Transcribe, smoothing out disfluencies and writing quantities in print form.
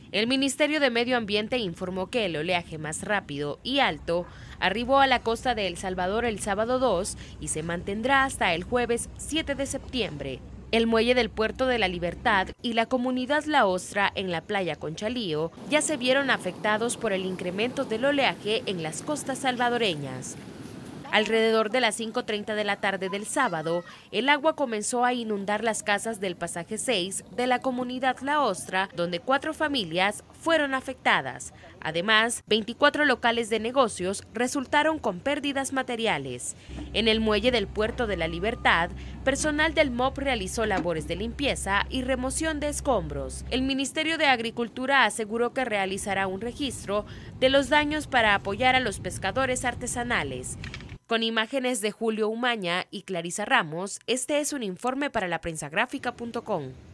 El Ministerio de Medio Ambiente informó que el oleaje más rápido y alto arribó a la costa de El Salvador el sábado 2 y se mantendrá hasta el jueves 7 de septiembre. El muelle del Puerto de la Libertad y la comunidad La Ostra en la playa Conchalío ya se vieron afectados por el incremento del oleaje en las costas salvadoreñas. Alrededor de las 5:30 de la tarde del sábado, el agua comenzó a inundar las casas del pasaje 6 de la comunidad La Ostra, donde 4 familias fueron afectadas. Además, 24 locales de negocios resultaron con pérdidas materiales. En el muelle del Puerto de la Libertad, personal del MOP realizó labores de limpieza y remoción de escombros. El Ministerio de Agricultura aseguró que realizará un registro de los daños para apoyar a los pescadores artesanales. Con imágenes de Julio Umaña y Clarisa Ramos, este es un informe para laprensagrafica.com.